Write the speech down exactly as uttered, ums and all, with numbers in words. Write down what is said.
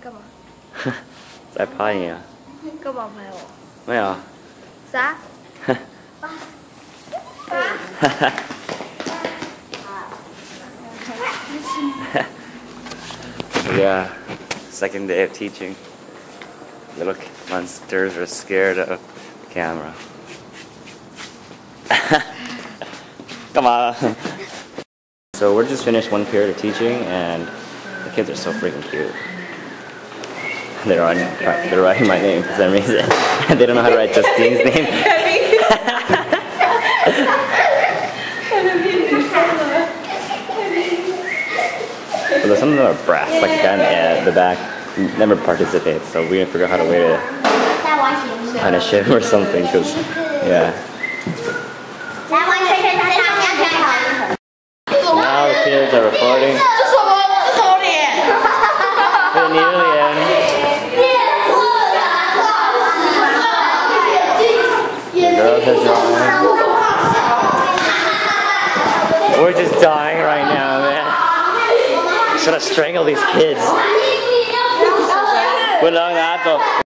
干嘛？ 在拍你啊？ 干嘛拍我？ 没有。 啥？ Yeah, second day of teaching. Little monsters are scared of the camera. Come on. So we're just finished one period of teaching, and the kids are so freaking cute. They're writing, they're writing my name for some reason. They don't know how to write Justine's name. But some of them are brats, like the guy in the, uh, the back never participates, so we didn't figure out how to way to punish him or something, because, yeah. Now the kids are recording. The girls are drawing. We're just dying right now, man. Should I strangle these kids?